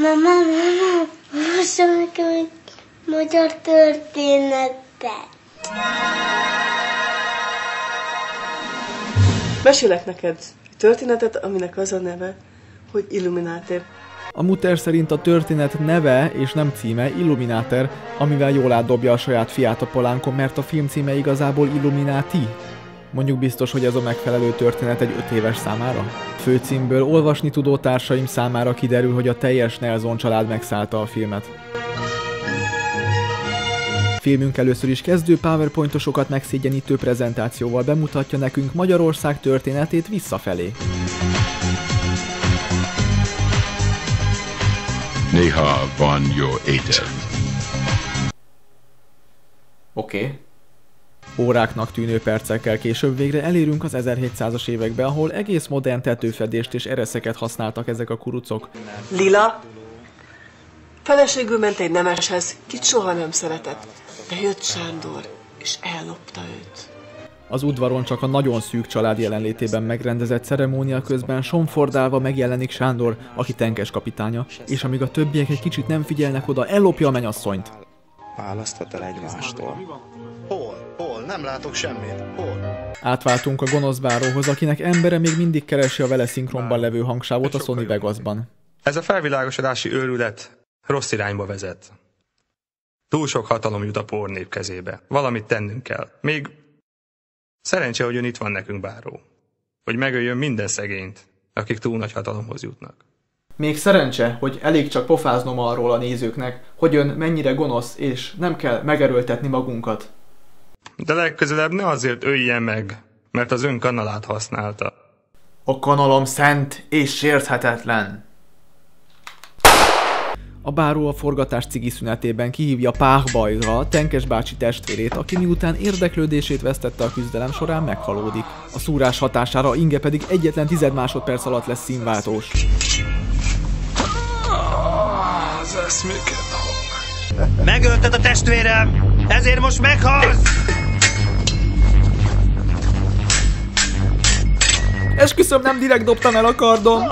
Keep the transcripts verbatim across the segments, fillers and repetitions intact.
Mama, mama, olvasom nekem egy magyar történetet. Mesélek neked egy történetet, aminek az a neve, hogy Illuminater. A Mutter szerint a történet neve és nem címe Illuminater, amivel jól átdobja a saját fiát a palánkon, mert a film címe igazából Illuminati. Mondjuk biztos, hogy ez a megfelelő történet egy öt éves számára? Főcímből olvasni tudó társaim számára kiderül, hogy a teljes Nelson család megszállta a filmet. Filmünk először is kezdő powerpointosokat megszégyenítő prezentációval bemutatja nekünk Magyarország történetét visszafelé. Néha van jó étel. Oké. Okay. Óráknak tűnő percekkel később végre elérünk az ezerhétszázas évekbe, ahol egész modern tetőfedést és ereszeket használtak ezek a kurucok. Lila feleségül ment egy nemeshez, kit soha nem szeretett, de jött Sándor, és ellopta őt. Az udvaron csak a nagyon szűk család jelenlétében megrendezett ceremónia közben somfordálva megjelenik Sándor, aki tenkes kapitánya, és amíg a többiek egy kicsit nem figyelnek oda, ellopja a menyasszonyt. Választhat el egymástól. Hol? Hol? Nem látok semmit. Hol? Átváltunk a gonosz báróhoz, akinek embere még mindig keresi a vele szinkronban levő hangsávot a Sony Vegasban. Ez a felvilágosodási őrület rossz irányba vezet. Túl sok hatalom jut a pornép kezébe. Valamit tennünk kell. Még szerencse, hogy ön itt van nekünk, báró. Hogy megöljön minden szegényt, akik túl nagy hatalomhoz jutnak. Még szerencse, hogy elég csak pofáznom arról a nézőknek, hogy ön mennyire gonosz, és nem kell megerőltetni magunkat. De legközelebb ne azért öljen meg, mert az ön kanalát használta. A kanalom szent és sérthetetlen. A báró a forgatás cigi szünetében kihívja Páhbajra a Tenkes bácsi testvérét, aki miután érdeklődését vesztette a küzdelem során meghalódik. A szúrás hatására Inge pedig egyetlen tized másodperc alatt lesz színváltós. Megölted a testvérem, ezért most meghalsz! Esküszöm, nem direkt dobtam el a kardom!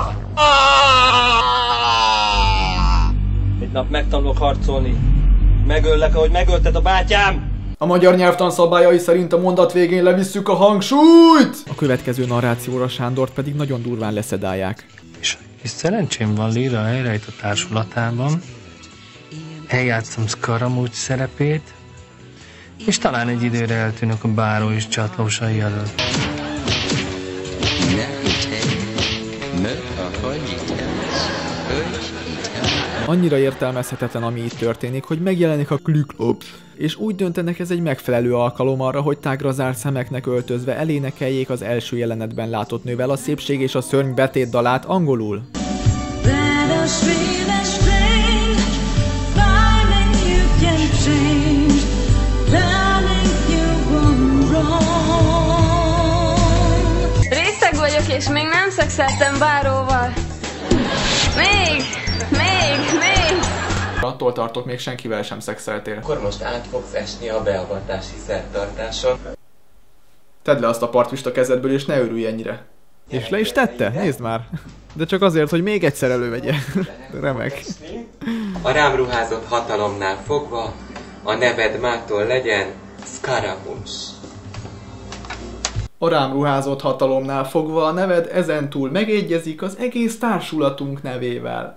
Egy nap megtanulok harcolni. Megöllek, ahogy megölted a bátyám! A magyar nyelvtan szabályai szerint a mondat végén levisszük a hangsúlyt! A következő narrációra Sándort pedig nagyon durván leszedálják. És, és szerencsém van Lila elrejt a társulatában. Eljátszom Scaramouche szerepét, és talán egy időre eltűnök a báró és csatlósai előtt. Annyira értelmezhetetlen, ami itt történik, hogy megjelenik a Klüklop, és úgy döntenek, ez egy megfelelő alkalom arra, hogy tágra zárt szemeknek öltözve elénekeljék az első jelenetben látott nővel a Szépség és a szörny betét dalát angolul. Részeg vagyok, és még nem szexeltem báróval. Még, még, még. Attól tartok, még senkivel sem szexeltél. Akkor most át fogsz esni a beavatási szertartáson. Tedd le azt a partvist a kezedből, és ne örülj ennyire. És le is tette? Nézd már. De csak azért, hogy még egyszer elővegye. Remek. A rám ruházott hatalomnál fogva a neved mától legyen Scaramouche. A rám ruházott hatalomnál fogva a neved ezentúl megegyezik az egész társulatunk nevével.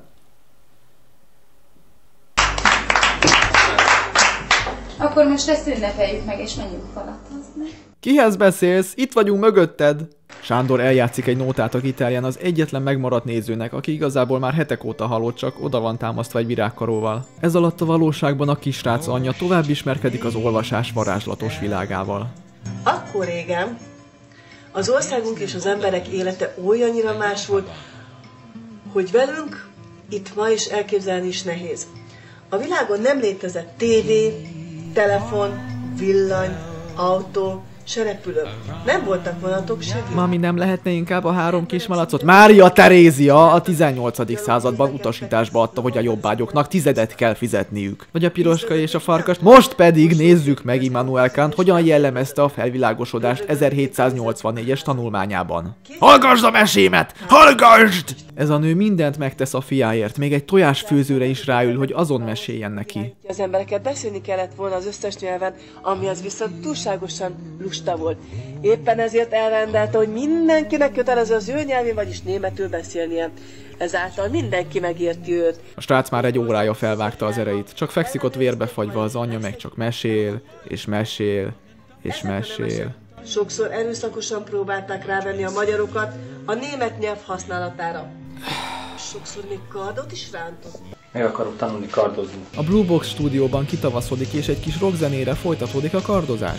Akkor most ezt ünnepeljük meg, és menjünk falatozni. Kihez beszélsz? Itt vagyunk mögötted! Sándor eljátszik egy nótát a gitárján az egyetlen megmaradt nézőnek, aki igazából már hetek óta halott, csak oda van támasztva egy virágkaróval. Ez alatt a valóságban a kisrác anyja tovább ismerkedik az olvasás varázslatos világával. Akkor régen az országunk és az emberek élete olyannyira más volt, hogy velünk itt ma is elképzelni is nehéz. A világon nem létezett tévé, telefon, villany, autó se repülő. Nem voltak vonatok, se gép. Mami, nem lehetne inkább a három kis malacot? Mária Terézia a tizennyolcadik században utasításba adta, hogy a jobbágyoknak tizedet kell fizetniük. Vagy a piroska és a farkast. Most pedig nézzük meg Immanuel Kant hogyan jellemezte a felvilágosodást ezerhétszáznyolcvannégyes tanulmányában. Hallgasd a mesémet! Hallgasd! Ez a nő mindent megtesz a fiáért, még egy tojásfőzőre is ráül, hogy azon meséljen neki. Az embereket beszélni kellett volna az összes nyelven, ami az viszont túlságosan lusta volt. Éppen ezért elrendelte, hogy mindenkinek kötelező az ő nyelvén, vagyis németül beszélnie. Ezáltal mindenki megérti őt. A srác már egy órája felvágta az ereit, csak fekszik ott vérbefagyva, az anyja meg csak mesél, és mesél, és mesél. Sokszor erőszakosan próbálták rávenni a magyarokat a német nyelv használatára. Sokszor még kardot is rántott. Meg akarok tanulni kardozni. A Blue Box stúdióban kitavaszodik, és egy kis rockzenére folytatódik a kardozás.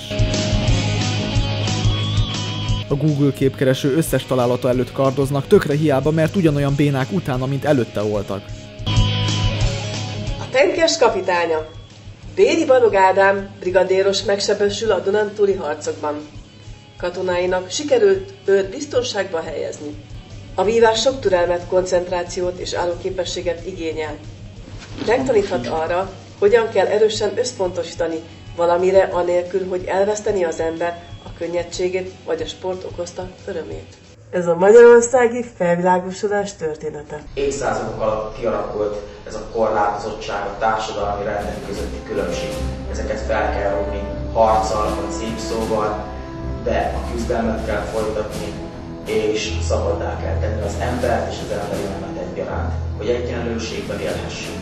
A Google képkereső összes találata előtt kardoznak, tökre hiába, mert ugyanolyan bénák utána, mint előtte voltak. A tenkes kapitánya. Béri Balog Ádám brigadéros megsebesül a dunántúli harcokban. Katonáinak sikerült őt biztonságba helyezni. A vívás sok türelmet, koncentrációt és állóképességet igényel. Megtaníthat arra, hogyan kell erősen összpontosítani valamire anélkül, hogy elveszteni az ember a könnyedségét vagy a sport okozta örömét. Ez a magyarországi felvilágosodás története. Évszázadok alatt kialakult ez a korlátozottság, a társadalmi rendek közötti különbség. Ezeket fel kell rúgni harccal vagy szívszóval, de a küzdelmet kell folytatni, és szabaddá kell tenni az embert és az emberi nemet egyaránt, hogy egyenlőségben élhessünk.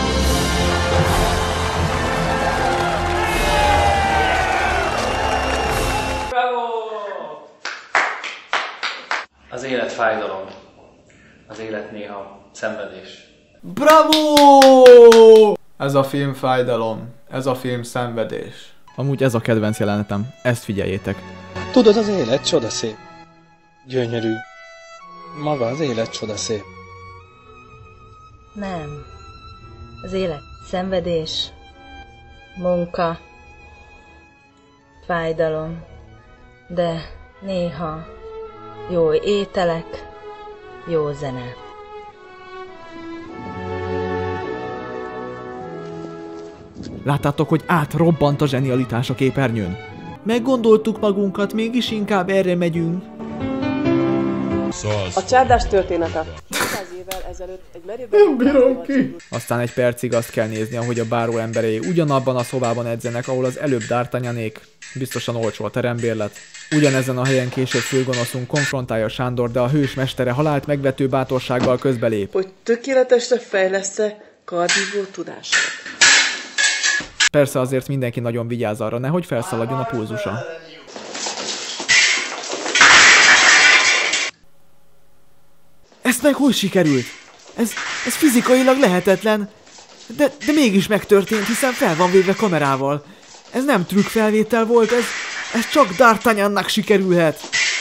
Az élet fájdalom. Az élet néha szenvedés. Bravo! Ez a film fájdalom. Ez a film szenvedés. Amúgy ez a kedvenc jelenetem. Ezt figyeljétek. Tudod, az élet csodaszép. Gyönyörű. Maga az élet csodaszép. Nem. Az élet szenvedés, munka, fájdalom, de néha jó ételek, jó zene. Láttátok, hogy átrobbant a zsenialitás a képernyőn? Meggondoltuk magunkat, mégis inkább erre megyünk. A csárdás története. száz évvel ezelőtt egy Nem bírom ki. Aztán egy percig azt kell nézni, ahogy a báró emberei ugyanabban a szobában edzenek, ahol az előbb D'Artagnanék. Biztosan olcsó a terembérlet. Ugyanezen a helyen később főgonoszunk konfrontálja Sándor, de a hős mestere halált megvető bátorsággal közbelép. Hogy tökéletesre fejlesz-e kardvívó tudását. Persze azért mindenki nagyon vigyáz arra, nehogy felszaladjon a pulzusa. Ezt meg hogy sikerült? Ez, ez fizikailag lehetetlen, de, de mégis megtörtént, hiszen fel van véve kamerával. Ez nem trükkfelvétel volt, ez, ez csak D'Artagnannak sikerülhet.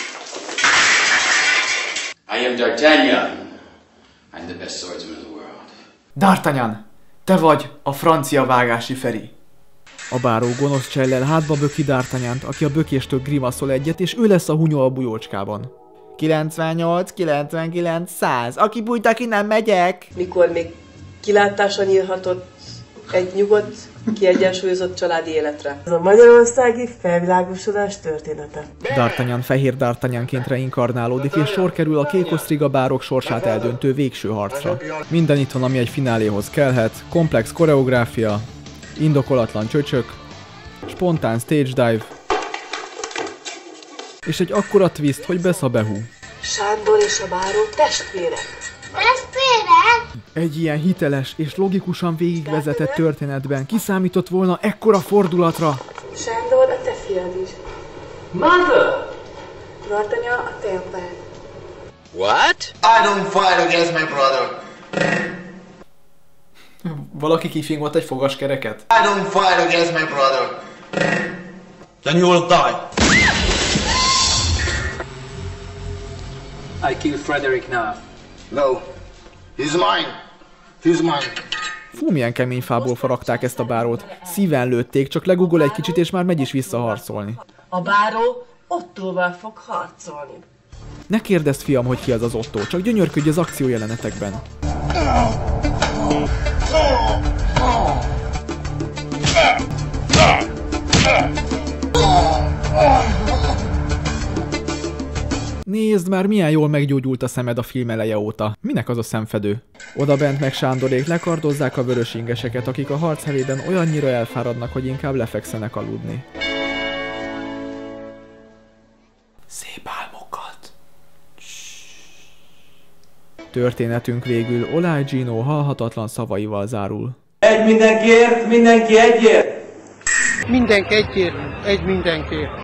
I am D'Artagnan. I'm the best swordsman in the world. D'Artagnan, te vagy a francia vágási Feri. A báró gonosz csellel hátba böki D'Artagnant, aki a bökéstől grimaszol egyet, és ő lesz a hunyó a bujócskában. kilencvennyolc, kilencvenkilenc, száz. Aki bújt, aki nem megyek. Mikor még kilátásra nyílhatott egy nyugodt, kiegyensúlyozott családi életre. Ez a magyarországi felvilágosodás története. D'Artagnan fehér D'Artagnanként reinkarnálódik, és sor kerül a kékosztriga bárok sorsát eldöntő végső harcra. Minden itt van, ami egy fináléhoz kellhet. Komplex koreográfia, indokolatlan csöcsök, spontán stage dive, és egy akkora twist, hogy besz a behú. Sándor és a báró testvérek. Testvérek? Egy ilyen hiteles és logikusan végigvezetett történetben kiszámított volna ekkora fordulatra? Sándor, a te fiad is. Mother! D'Artagnan, a te apád. What? I don't fight against my brother. Valaki kifingott egy fogaskereket? I don't fight against my brother. Then you will die. I killed Frederick now. No. He's mine. He's mine. Fú, milyen kemény fából faragták ezt a bárót. Szíven lőtték, csak legugol egy kicsit és már megy is visszaharcolni. A báró Ottóval fog harcolni. Ne kérdezd, fiam, hogy ki az az Ottó, csak gyönyörködj az akciójelenetekben. Nézd már, milyen jól meggyógyult a szemed a film eleje óta. Minek az a szemfedő? Oda bent meg Sándorék lekardozzák a vörös ingeseket, akik a harc hevében olyannyira elfáradnak, hogy inkább lefekszenek aludni. Szép álmokat! Történetünk végül Olaj Gino halhatatlan szavaival zárul. Egy mindenkiért, mindenki egyért! Mindenki egyért, egy mindenkiért.